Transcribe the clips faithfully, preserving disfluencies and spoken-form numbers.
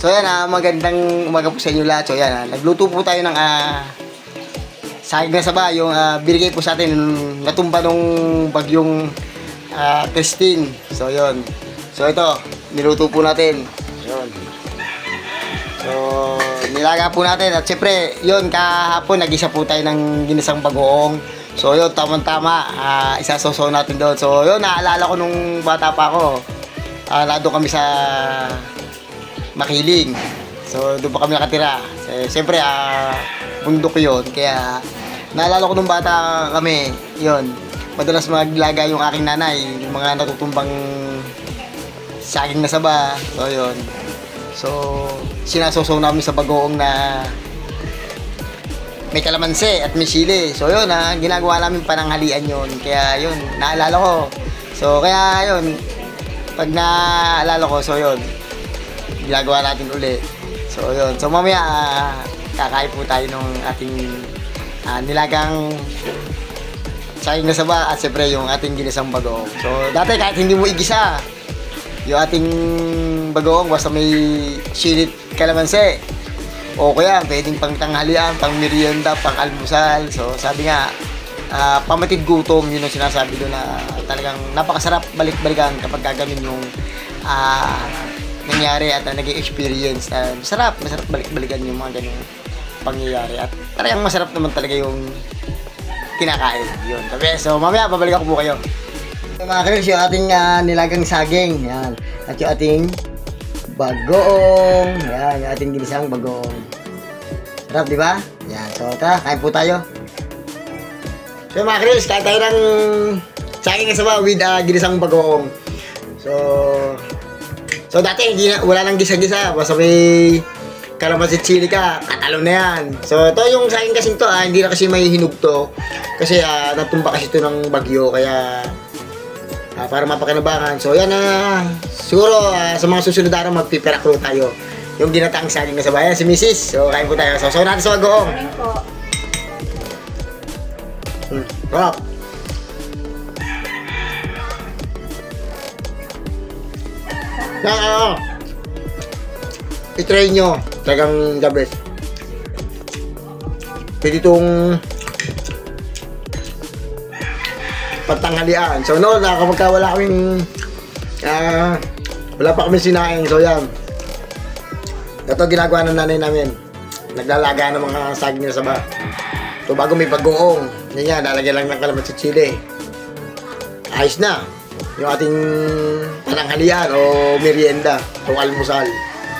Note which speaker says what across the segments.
Speaker 1: So yan, ah, magandang umaga po sa inyo lahat. So yan, ah, nagluto po tayo ng ah, saging na saba. Yung ah, binigay po sa atin nung natumba nung bagyong ah, Christine. So yun. So ito, niluto po natin. Yun. So nilaga po natin. At syempre, yun, kahapon nag-isa po tayo ng ginisang bagoong. So yun, tamang-tama, uh, isasoso natin doon. So yun, naalala ko nung bata pa ako, uh, nado kami sa Makiling. So doon pa kami nakatira. So, siyempre, uh, bundok yun. Kaya naalala ko nung bata kami, yun, madalas maglaga yung aking nanay, yung mga natutumbang saging na saba. So yun. So sinasoso namin sa bagoong na may kalamansi at may sili. So yun, ha, ginagawa namin pananghalian yun. Kaya yun, naalala ko. So kaya yun, pag naalala ko, so yun, ginagawa natin uli. So yun, so mamaya uh, kakain po tayo ng ating uh, nilagang saging na saba at siyempre yung ating ginisang bagoong. So dati kahit hindi mo igisa yung ating bagoong, basta may silit kalamansi, o kaya pwedeng pang tanghalian, pang merienda, pang almusal. So sabi nga, uh, pamatid gutom, yun ang sinasabi doon, na talagang napakasarap balik-balikan kapag gagamin yung uh, nangyari at uh, naging experience. Uh, masarap, masarap balik-balikan yung mga ganyung pangyayari. At talagang masarap naman talaga yung kinakain. Yun. So mamaya, babalik ako po kayo. So, mga kalis, yung ating uh, nilagang saging. Yan. At yung ating bagoong. Yan, yung ating ginisang bagoong. Sarap, di ba? Yan. So, tara, kain po tayo. So, mga Chris, kain tayo ng saging na saba with uh, ginisang bagoong. So, so dati, hindi na, wala nang gisa-gisa. Basta may kalamansi chili ka, katalo na yan. So, ito yung saging kasing to, ah, hindi na kasi may hinugto. Kasi, uh, natumba kasi ito ng bagyo. Kaya, Uh, para mapakinabangan. So yan na, uh, siguro uh, sa mga susunod araw magpiperakro tayo. Yung ginataang saging na sabayan, si Missus So kain po tayo. So, so natin sa bagoong.
Speaker 2: Kain po.
Speaker 1: Hmm. Rock. Na, ano, i-try nyo. Talagang the best. Pwede itong pantanghalian. So no, na kapag wala kaming uh, wala pa kaming sinaing. So yan, ito ginagawa ng nanay namin, naglalaga ng mga saging na saba. So bago may bagoong, yan yan, lalagyan lang ng kalamansi chili, ayos na yung ating pananghalian o merienda o almusal.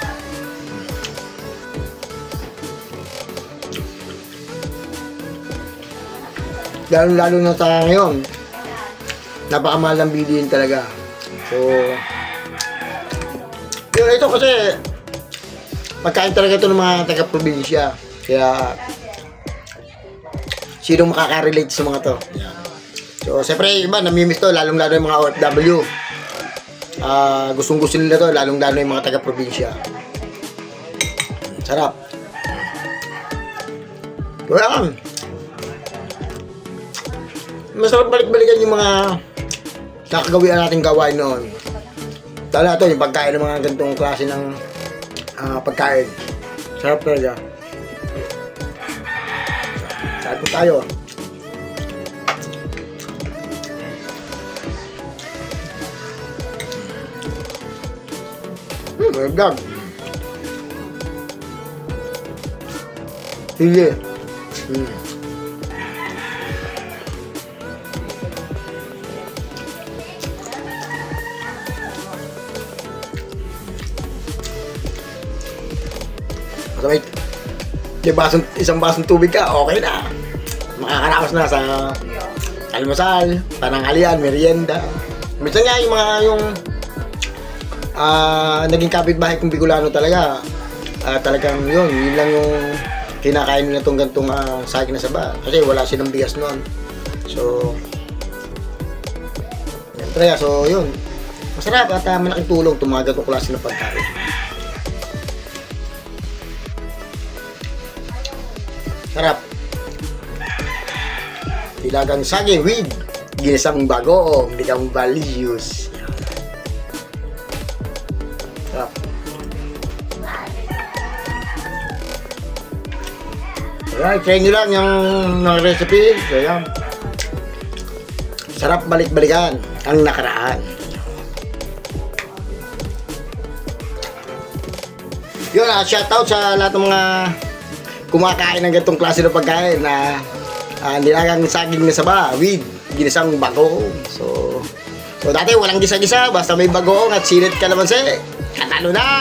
Speaker 1: Lalo lalo na sa ngayon, napakamahal ng bilihin talaga. So, yun, ito kasi pagkain talaga ito ng mga taga-probinsya. Kaya, sino makaka-relate sa mga to? So, siyempre, iba, namimiss to, lalong-lalo yung mga O F W. Uh, gustong-gusto nila to, lalong-lalo yung mga taga-probinsya. Sarap. Kaya, masarap balik-balikan yung mga nakagawian natin gawain noon. Tala ito, yung pagkain ng mga ganitong klase ng uh, pagkain. Sarap talaga. Sarap po tayo. Hmm, magagag. Sige. Hmm. So, may basong, isang basong tubig ka, okay na. Makakaraos na sa almusal, pananghalian, merienda. Minsan nga yung mga yung uh, naging kapitbahay kong Bicolano talaga, uh, talagang yun, yun lang yung kinakain nila itong gantong uh, saging na saba. Kasi wala silang bigas noon. So, yan talaga. So, yun. Masarap at uh, malaking tulong itong mga gantong klase ng pagkain. Sarap. Nilagang saging with ginisang bagoong, ginisang values. Sarap.
Speaker 2: Ayan, try nyo lang yung mga recipe. So, ayan. Sarap balik-balikan ang nakaraan. Yun, uh, shoutout sa lahat ng mga kumakain ng ganitong klase ng pagkain na uh, nilagang saging na saba with ginisang bagoong. So, so dati walang gisa-gisa, basta may bagoong at sinit kalamansi. Katalo na!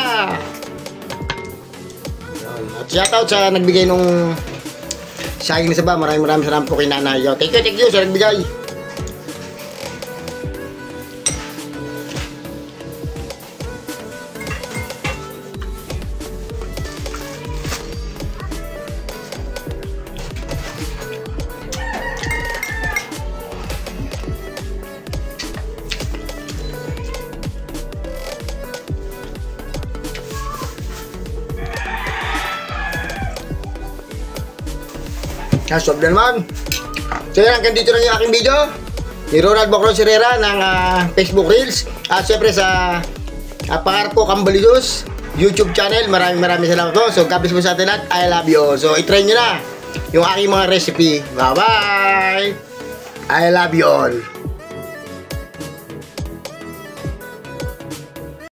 Speaker 2: At shoutout sa nagbigay nung saging na saba. Maraming maraming salamat po kay nanay. Yo, thank you, thank you sa nagbigay. Nasop na naman. So yan, hanggang dito lang yung aking video ni Ronald Bacron Herrera ng uh, Facebook Reels. At syempre sa uh, Pangarap Ko Cambalidus YouTube channel. Maraming maraming salamat po. So God bless po sa atin at I love you all. So itry nyo na yung aking mga recipe. Bye bye! I love you all.